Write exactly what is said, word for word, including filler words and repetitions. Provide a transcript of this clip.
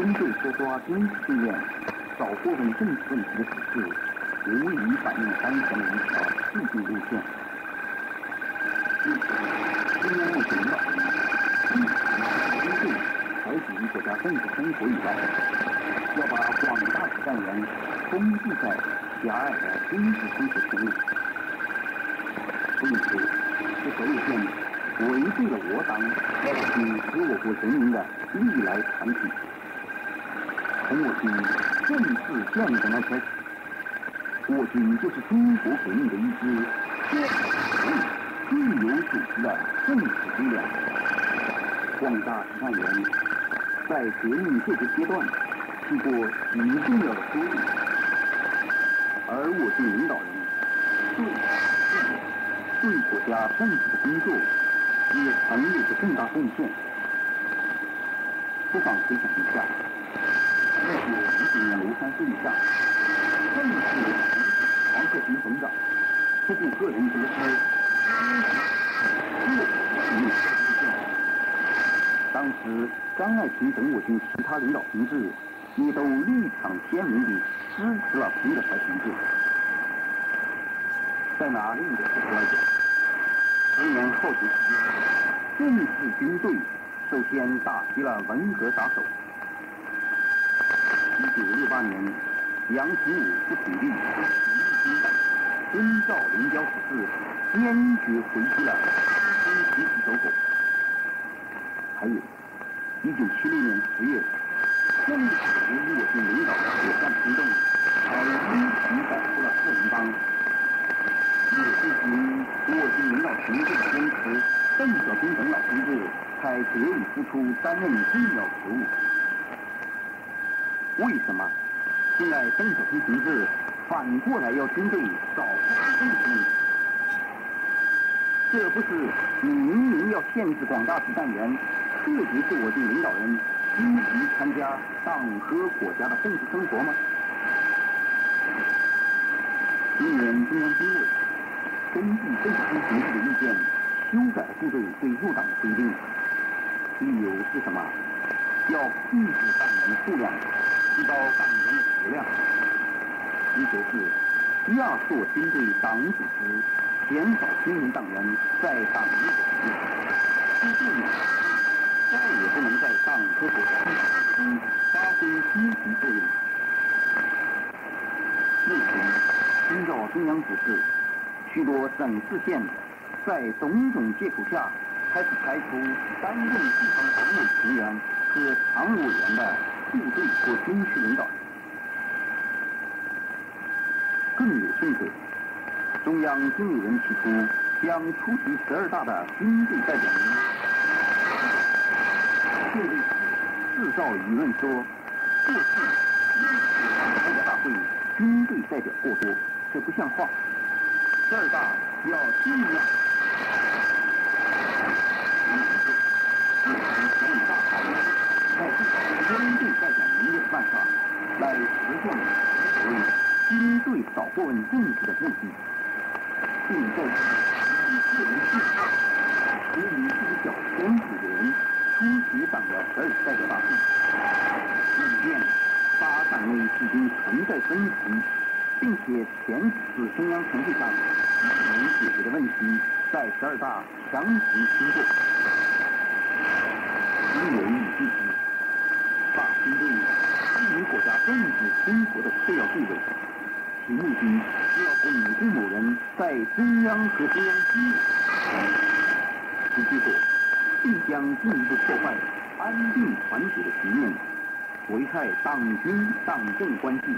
军队所抓军事经验，少过问政治问题的指示，无疑反映当前的一条制定路线。因此，中央目前领导人一除军队采取国家政治生活以外，要把广大的战员封闭在狭隘的军事生活圈内。因此，这条路线违背了我党以及我国人民的历来传统。从我军正式建立的那开始，我军就是中国革命的一支最最有组织的政治力量。广大志愿员在革命各个阶段经过极重要的收益，而我军领导人对对国家政治的工作也曾有着重大贡献。不妨回想一下，在我五几年庐山会议上，正是黄克勤总长不顾个人得失，当时张爱萍等我军其他领导同志也都立场鲜明地支持了彭德怀同志。在拿另一个角度来讲，十年后期期间，正式军队首先打击了文革打手。一九六八年，杨廷武不体力，体力遵照林彪指示，坚决回击了东集体走狗。还有，一九七六年十月，正是由于我军领导的果断行动，才一举摆脱了四人帮。也是凭我军领导同志的坚持，邓小平等老同志才得以复出担任重要职务。为什么现在邓小平同志反过来要军队找政治问题？这不是明明要限制广大志愿员，特别是我军领导人积极参加党和国家的政治生活吗？今年中央军委根据邓小平同志的意见，修改部队对入党的规定，理由是什么？要控制党员的数量，提高党员的质量。需求是压缩军队党组织，减少军人党员在党内的比例，使这样再也不能在党和国家中发挥积极作用。目前，依照中央指示，许多省市县在种种借口下，开始排除担任地方党委成员和常务委员的部队或军区领导人。更有甚者，中央军委人提出将出席十二大的军队代表名额，这为此制造舆论说，过去一次代表大会军队代表过多，这不像话。十二大要尽量在军队代表名额的办法来实现所谓军队少过问政治的目的，并在以个人志向和以自己小圈子的人出席党的十二次代表大会，以便把党内已经存在分歧，并且前次中央全会上能解决的问题，在十二大强行通过。因为你必须把军队置于国家政治生活的次要地位，其目的是要巩固某人在中央和中央机关，其结果必将进一步破坏安定团结的局面，危害党军党政关系。